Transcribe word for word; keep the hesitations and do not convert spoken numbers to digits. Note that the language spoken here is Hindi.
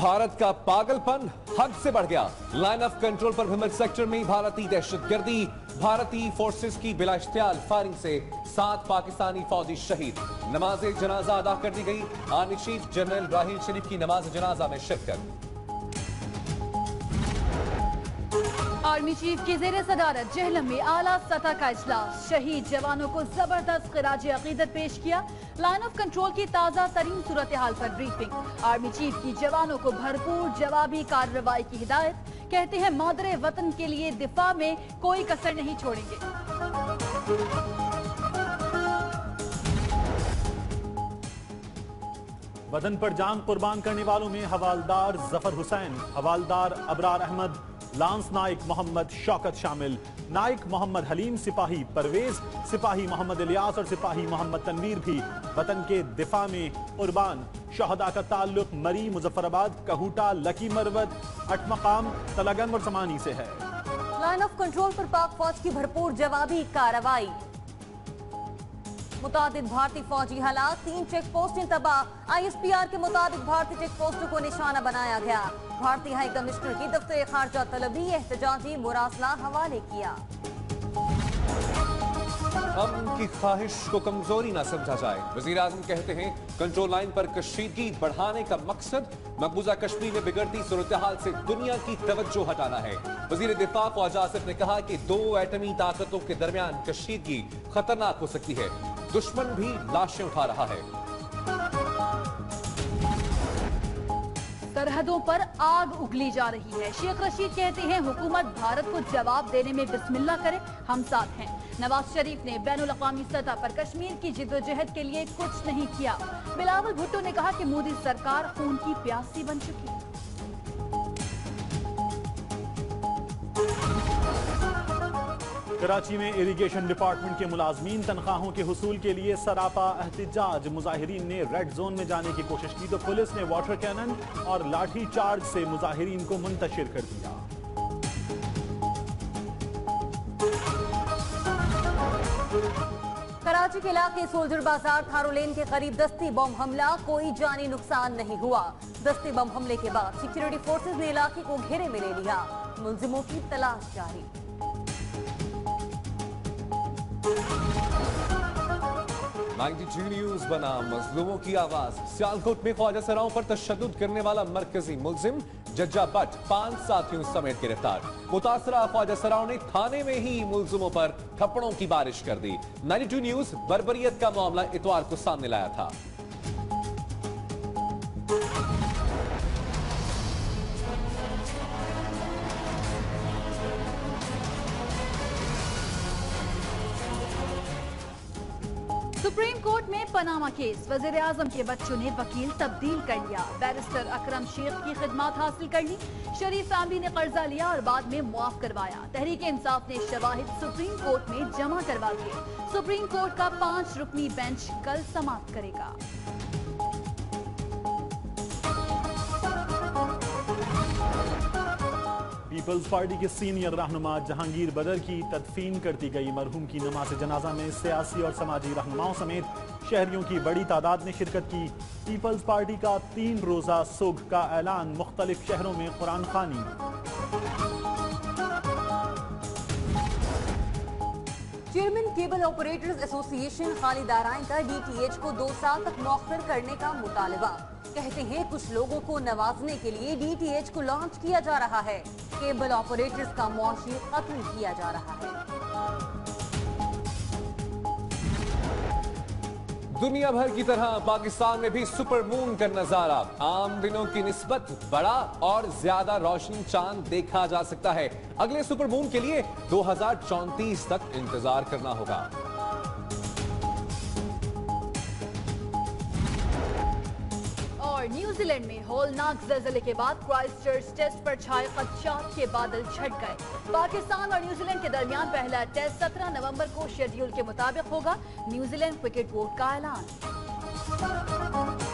भारत का पागलपन हद से बढ़ गया। लाइन ऑफ कंट्रोल पर भीमर सेक्टर में भारतीय दहशतगर्दी, भारतीय फोर्सेस की बिला इख्तियार फायरिंग से सात पाकिस्तानी फौजी शहीद। नमाज जनाजा अदा कर दी गई। Army chief general Raheel Sharif की नमाज जनाजा में शिरकत। आर्मी चीफ की जेर सदारत जेहलम में आला सतह का इजलास। शहीद जवानों को जबरदस्त खिराज अकीदत पेश किया। लाइन ऑफ कंट्रोल की ताजा तरीन सूरत हाल पर ब्रीफिंग। आर्मी चीफ की जवानों को भरपूर जवाबी कार्रवाई की हिदायत। कहते हैं मादरे वतन के लिए दिफा में कोई कसर नहीं छोड़ेंगे। वतन पर जान कुर्बान करने वालों में हवालदार जफर हुसैन, हवालदार अबरार अहमद, लांस नाइक मोहम्मद शौकत शामिल। नाइक मोहम्मद हलीम, सिपाही परवेज, सिपाही मोहम्मद इलियास और सिपाही मोहम्मद तनवीर भी वतन के दिफा में कुर्बान। शहदा का ताल्लुक मरी, मुजफ्फराबाद, कहूटा, लकी मरवत, अटमकाम, तलागंग और समानी से है। लाइन ऑफ कंट्रोल पर पाक फौज की भरपूर जवाबी कार्रवाई। मुतादिद भारतीय फौजी हालात, तीन चेक पोस्टें तबाह। आई एस पी आर के मुताबिक भारतीय चेक पोस्टों को निशाना बनाया गया। भारतीय हाई कमिश्नर की दफ्तर खारजा तलबी एहतजाजी मुरासला हवाले किया। अमन की ख्वाहिश को कमजोरी न समझा जाए। वजीर आजम कहते हैं कंट्रोल लाइन पर कशीदगी बढ़ाने का मकसद मकबूजा कश्मीर में बिगड़ती सूरत हाल से दुनिया की तवज्जो हटाना है। वजीर दिफा ख्वाजा आसिफ ने कहा कि दो एटमी ताकतों के दरमियान कशीदगी खतरनाक हो सकती है। दुश्मन भी लाशें उठा रहा है। सरहदों पर आग उगली जा रही है। शेख रशीद कहते हैं हुकूमत भारत को जवाब देने में बिस्मिल्लाह करे, हम साथ हैं। नवाज शरीफ ने बैनुल अक़वामी सतह पर कश्मीर की जिद्दोजहद के लिए कुछ नहीं किया। बिलावल भुट्टो ने कहा कि मोदी सरकार खून की प्यासी बन चुकी है। कराची में इरिगेशन डिपार्टमेंट के मुलाजमीन तनख्वाहों के हुसूल के लिए सरापा एहतिजाज। मुजाहिरीन ने रेड जोन में जाने की कोशिश की तो पुलिस ने वाटर कैनन और लाठी चार्ज से मुजाहिरीन को मुंतशिर कर दिया। कराची के इलाके सोल्जर बाजार थारो लेन के करीब दस्ती बम हमला, कोई जानी नुकसान नहीं हुआ। दस्ती बम हमले के बाद सिक्योरिटी फोर्सेज ने इलाके को घेरे में ले लिया। मुलजिमों की तलाश जारी। बानवे न्यूज बना मजलूमों की आवाज। सियालकोट में ख्वाजा सराओं पर तशद्दुद करने वाला मरकजी मुलजिम जज्जा भट्ट पांच साथियों समेत गिरफ्तार। मुतासरा ख्वाजा सराओं ने थाने में ही मुलजिमों पर थप्पड़ों की बारिश कर दी। बानवे न्यूज बर्बरियत का मामला इतवार को सामने लाया था। सुप्रीम कोर्ट में पनामा केस। वजीर आजम के बच्चों ने वकील तब्दील कर लिया। बैरिस्टर अकरम शेख की खिदमत हासिल कर ली। शरीफ फैमिली ने कर्जा लिया और बाद में मुआफ करवाया। तहरीक इंसाफ ने शवाहिद सुप्रीम कोर्ट में जमा करवा दिए। सुप्रीम कोर्ट का पांच रुकनी बेंच कल समाप्त करेगा। पीपल्स पार्टी के सीनियर रहनुमा जहांगीर बदर की तदफीन कर दी गई। मरहूम की नमाज जनाजा में सियासी और समाजी रहनुमाओं समेत शहरियों की बड़ी तादाद ने शिरकत की। पीपल्स पार्टी का तीन रोजा सुग का ऐलान, मुख्तलिफ शहरों में कुरान खानी। Chairman cable operators association Khalid Arain का डी टी एच को दो साल तक मौखर करने का मुतालबा। कहते हैं कुछ लोगों को नवाजने के लिए डी टी एच को लॉन्च किया जा रहा है। केबल ऑपरेटर्स का मौशी कत्ल किया जा रहा है। दुनिया भर की तरह पाकिस्तान में भी सुपर मून का नजारा। आम दिनों की निस्बत बड़ा और ज्यादा रोशन चांद देखा जा सकता है। अगले सुपर मून के लिए दो हजार चौंतीस तक इंतजार करना होगा। और न्यूजीलैंड में होलनाक ज़लज़ले के बाद क्राइस्टचर्च टेस्ट पर छाए खदशात के बादल छट गए। पाकिस्तान और न्यूजीलैंड के दरमियान पहला टेस्ट सत्रह नवंबर को शेड्यूल के मुताबिक होगा। न्यूजीलैंड क्रिकेट बोर्ड का ऐलान।